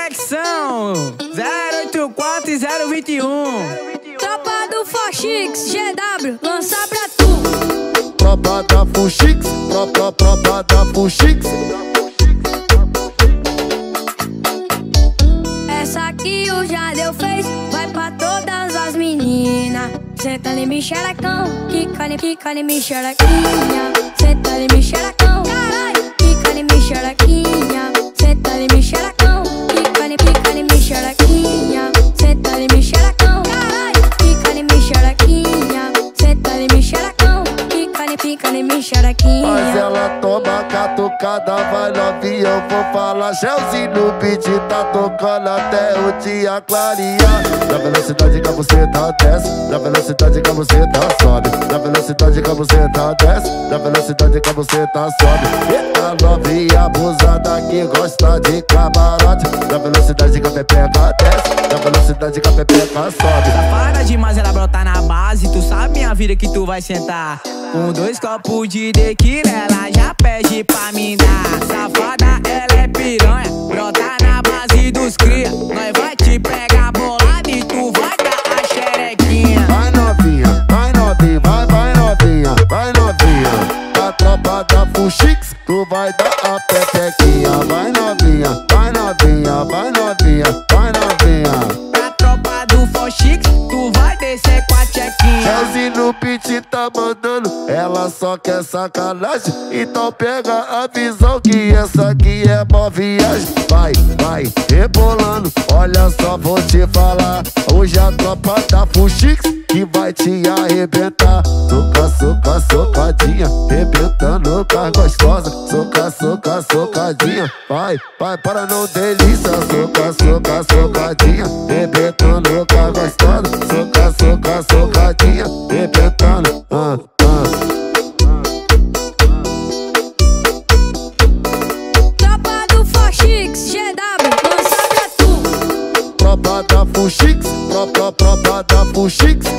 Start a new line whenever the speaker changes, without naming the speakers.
conexão 084 e 021.
Tropa do Foxix, GW, lança pra tu.
Tropa da Foxix, tropa da Foxix.
Essa aqui o Jadeu fez, vai pra todas as meninas. Senta ali, me xerecão, quica ali, me xerequinha. Senta ali, me xerecão, caralho, quica ali, me xerequinha. Senta ali, me xerecão, quica ali, me xerequinha. Senta ali, me xerecão, caralho, quica ali, me xerequinha. Senta ali, me xerecão, quica ali, me xerequinha.
Mas ela toma catucada, vai novinha, eu vou falar. Gelzinho no beat, tá tocando até o dia clarear. Na velocidade que a buceta desce, na velocidade que a buceta sobe. Na velocidade que a buceta desce, na velocidade que a buceta sobe. Eita novinha abusada que gosta de camarote. Na velocidade que a pepeca desce, na velocidade que a pepeca sobe.
Safada demais, ela brota na base. Tu sabe minha vida que tu vai sentar. Com 2 copos de tequila, ela já pede pra me dar. Safada, ela é piranha, brota na base dos cria. Nós vai te pegar bolado e tu vai dar a xerequinha.
Vai novinha, vai novinha, vai novinha, vai novinha. A tropa da Foxix, tu vai dar a pepequinha. Vai novinha, vai novinha, vai novinha, vai novinha.
A tropa do Foxix, tu vai descer com a tchequinha.
Gelzinho no beat tá mandando, ela só quer sacanagem. Então pega a visão que essa aqui é mó viagem. Vai, vai, rebolando, olha só, vou te falar. Hoje a tropa da Foxix que vai te arrebentar. Soca, soca, socadinha, rebentando com a gostosa. Soca, soca, socadinha, vai, vai, para não delícia. Soca, soca, socadinha, rebentando com a gostosa. Soca, soca, socadinha, rebentando,
Tropa do Foxix, GW, lança pra tu.
Tropa da Foxix, tropa da Foxix.